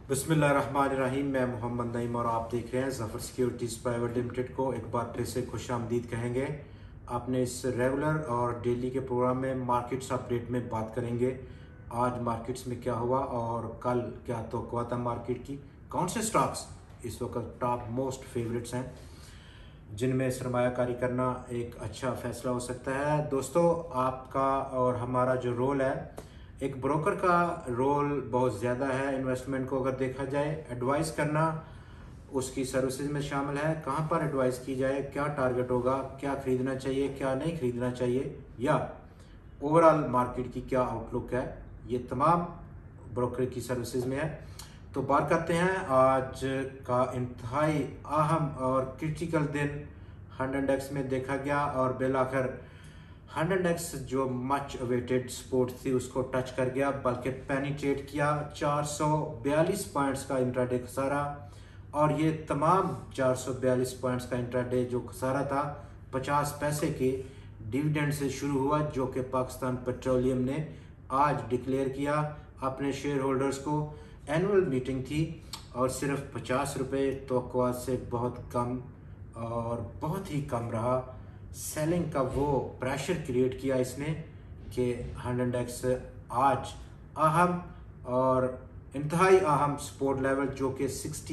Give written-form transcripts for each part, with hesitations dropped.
बिस्मिल्लाहिर्रहमानिर्रहीम। मैं मोहम्मद नईम और आप देख रहे हैं ज़फ़र सिक्योरिटीज़ प्राइवेट लिमिटेड को। एक बार फिर से खुशामदीद कहेंगे। आपने इस रेगुलर और डेली के प्रोग्राम में मार्केट्स अपडेट में बात करेंगे। आज मार्केट्स में क्या हुआ और कल क्या तवक्कुआत है मार्केट की, कौन से स्टॉक्स इस वक्त टॉप मोस्ट फेवरेट्स हैं जिनमें सरमायाकारी करना एक अच्छा फैसला हो सकता है। दोस्तों, आपका और हमारा जो रोल है, एक ब्रोकर का रोल बहुत ज़्यादा है। इन्वेस्टमेंट को अगर देखा जाए, एडवाइस करना उसकी सर्विसेज में शामिल है। कहाँ पर एडवाइस की जाए, क्या टारगेट होगा, क्या खरीदना चाहिए, क्या नहीं खरीदना चाहिए, या ओवरऑल मार्केट की क्या आउटलुक है, ये तमाम ब्रोकर की सर्विसेज में है। तो बात करते हैं आज का इंतहाई अहम और क्रिटिकल दिन 100 इंडेक्स में देखा गया और बिल आखिर 100 इंडेक्स जो मच अवेटेड सपोर्ट थी उसको टच कर गया, बल्कि पेनिट्रेट किया। 442 पॉइंट्स का इंट्राडे खसारा, और ये तमाम 442 पॉइंट्स का इंट्राडे जो खसारा था 50 पैसे के डिविडेंड से शुरू हुआ, जो कि पाकिस्तान पेट्रोलियम ने आज डिक्लेयर किया अपने शेयर होल्डर्स को। एनुअल मीटिंग थी और सिर्फ 50 रुपये तवक्कुआत से बहुत कम और बहुत ही कम रहा। सेलिंग का वो प्रेशर क्रिएट किया इसने कि 100 इंडेक्स आज अहम और इंतहाई अहम सपोर्ट लेवल जो कि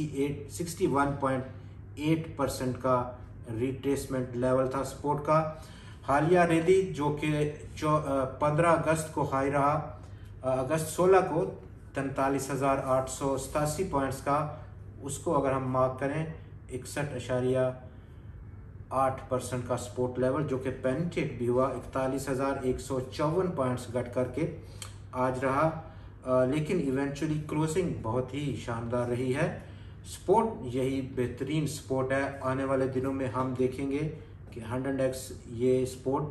61.8% का रिट्रेसमेंट लेवल था सपोर्ट का। हालिया रैली जो कि 15 अगस्त को हाई रहा, अगस्त 16 को 43,887 पॉइंट्स का, उसको अगर हम मार्क करें 61.8% का सपोर्ट लेवल जो कि पेनिट्रेट भी हुआ 41,154 पॉइंट्स घट करके आज रहा। लेकिन इवेंचुअली क्लोजिंग बहुत ही शानदार रही है। सपोर्ट यही बेहतरीन सपोर्ट है। आने वाले दिनों में हम देखेंगे कि 100 इंडेक्स ये सपोर्ट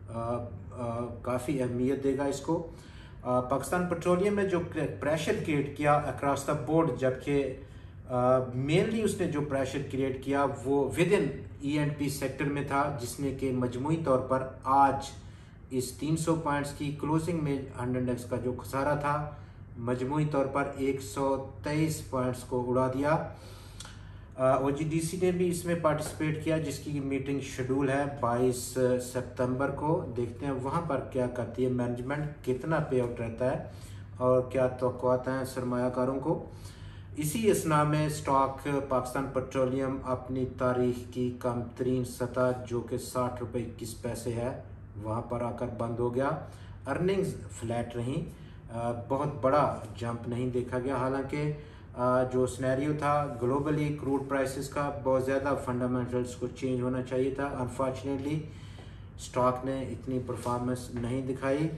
काफ़ी अहमियत देगा इसको। पाकिस्तान पेट्रोलियम ने जो प्रेशर क्रिएट किया अक्रॉस द बोर्ड, जबकि मेनली उसने जो प्रेशर क्रिएट किया वो विद इन E&P सेक्टर में था, जिसने कि मजमूई तौर पर आज इस 300 पॉइंट्स की क्लोजिंग में 100 इंडेक्स का जो खसारा था मजमूई तौर पर 123 पॉइंट्स को उड़ा दिया। OGDC ने भी इसमें पार्टिसिपेट किया, जिसकी मीटिंग शेड्यूल है 22 सितंबर को। देखते हैं वहाँ पर क्या करती है मैनेजमेंट, कितना पे आउट रहता है और क्या तवक्कुआत हैं सरमायाकारों को। इसी असना में स्टॉक पाकिस्तान पेट्रोलियम अपनी तारीख की कम तरीन सतह जो कि 60 रुपये 21 पैसे है वहाँ पर आकर बंद हो गया। अर्निंग्स फ्लैट रहीं, बहुत बड़ा जंप नहीं देखा गया। हालांकि जो स्नैरियो था ग्लोबली क्रूड प्राइसेस का, बहुत ज़्यादा फंडामेंटल्स को चेंज होना चाहिए था। अनफॉर्चुनेटली स्टॉक ने इतनी परफॉर्मेंस नहीं दिखाई।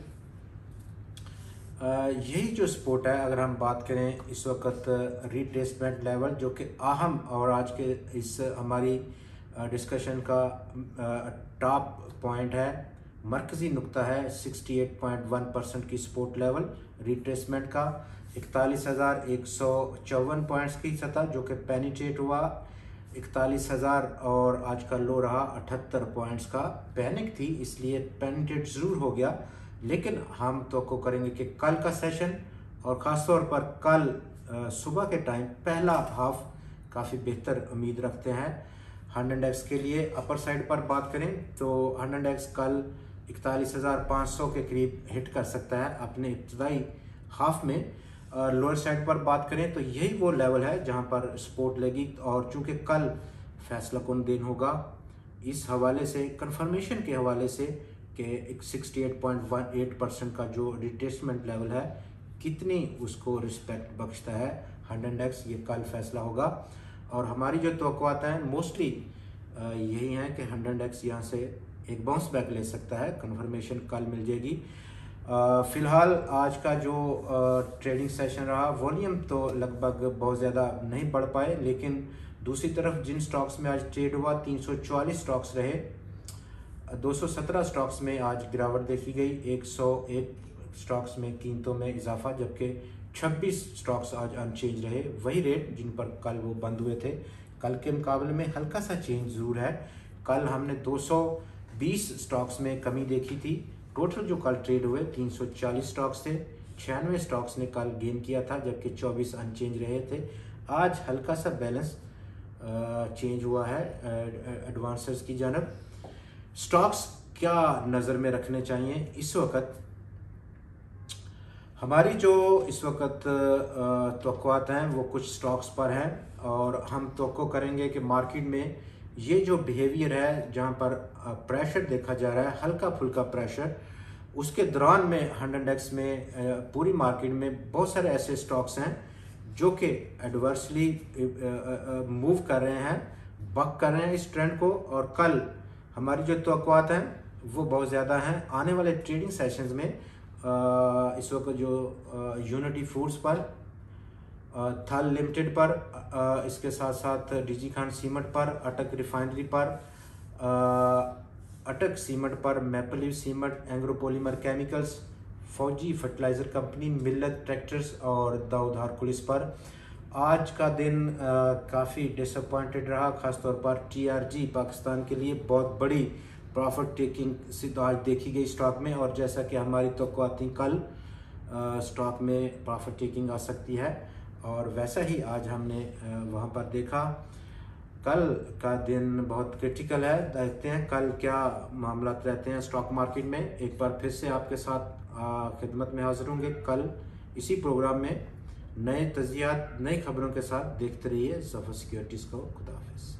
यही जो सपोर्ट है, अगर हम बात करें इस वक्त रिट्रेसमेंट लेवल जो कि अहम और आज के इस हमारी डिस्कशन का टॉप पॉइंट है, मरकज़ी नुक्ता है 68.1% की सपोर्ट लेवल रिट्रेसमेंट का। 41,154 पॉइंट्स की सतह जो कि पेनिट्रेट हुआ 41,000 और आज का लो रहा 78 पॉइंट्स का। पैनिक थी इसलिए पेनिट्रेट ज़रूर हो गया, लेकिन हम तो को करेंगे कि कल का सेशन और ख़ास तौर पर कल सुबह के टाइम पहला हाफ काफ़ी बेहतर उम्मीद रखते हैं 100 इंडेक्स के लिए। अपर साइड पर बात करें तो 100 इंडेक्स कल 41,500 के करीब हिट कर सकता है अपने इब्तदाई हाफ में। लोअर साइड पर बात करें तो यही वो लेवल है जहां पर सपोर्ट लेगी, और चूंकि कल फैसला कौन दिन होगा, इस हवाले से कंफर्मेशन के हवाले से कि 68.18% का जो रिट्रेसमेंट लेवल है कितनी उसको रिस्पेक्ट बख्शता है 100 इंडेक्स, ये कल फैसला होगा। और हमारी जो तवक्कुआत हैं मोस्टली यही हैं कि 100 इंडेक्स यहाँ से एक बाउंस बैक ले सकता है। कंफर्मेशन कल मिल जाएगी। फ़िलहाल आज का जो ट्रेडिंग सेशन रहा, वॉल्यूम तो लगभग बहुत ज़्यादा नहीं बढ़ पाए, लेकिन दूसरी तरफ जिन स्टॉक्स में आज ट्रेड हुआ 344 स्टॉक्स रहे, 217 स्टॉक्स में आज गिरावट देखी गई, 101 स्टॉक्स में कीमतों में इजाफा, जबकि 26 स्टॉक्स आज अनचेंज रहे, वही रेट जिन पर कल वो बंद हुए थे। कल के मुकाबले में हल्का सा चेंज ज़रूर है। कल हमने 220 स्टॉक्स में कमी देखी थी। टोटल जो कल ट्रेड हुए 340 स्टॉक्स थे, 96 स्टॉक्स ने कल गेन किया था, जबकि 24 अनचेंज रहे थे। आज हल्का सा बैलेंस चेंज हुआ है एडवांसर्स की जानब। स्टॉक्स क्या नज़र में रखने चाहिए इस वक्त? हमारी जो इस वक्त तवक्कुआत हैं वो कुछ स्टॉक्स पर हैं, और हम तवक्को करेंगे कि मार्केट में ये जो बिहेवियर है, जहाँ पर प्रेशर देखा जा रहा है, हल्का फुल्का प्रेशर, उसके दौरान में 100x में पूरी मार्केट में बहुत सारे ऐसे स्टॉक्स हैं जो कि एडवर्सली मूव कर रहे हैं, बक कर रहे हैं इस ट्रेंड को। और कल हमारी जो तवक्कुआत हैं वो बहुत ज़्यादा हैं। आने वाले ट्रेडिंग सेशंस में इस वक्त जो यूनिटी फूड्स पर, थल लिमिटेड पर, इसके साथ साथ डीजी खान सीमेंट पर, अटक रिफाइनरी पर, अटक सीमेंट पर, maple leaf cement, Engro polymer chemicals, Fauji fertilizer company, Millat tractors और दाऊद हारकुलिस पर आज का दिन काफ़ी डिसअपॉइंटेड रहा। ख़ासतौर पर टीआरजी पाकिस्तान के लिए बहुत बड़ी प्रॉफिट टेकिंग से तो आज देखी गई स्टॉक में, और जैसा कि हमारी तवक्कुआत थी कल स्टॉक में प्रॉफिट टेकिंग आ सकती है, और वैसा ही आज हमने वहाँ पर देखा। कल का दिन बहुत क्रिटिकल है, देखते हैं कल क्या मामला रहते हैं स्टॉक मार्केट में। एक बार फिर से आपके साथ खिदमत में हाजिर होंगे कल इसी प्रोग्राम में नए तज्जियात, नई खबरों के साथ। देखते रहिए ज़फ़र सिक्योरिटीज़ को। खुदा हाफिज़।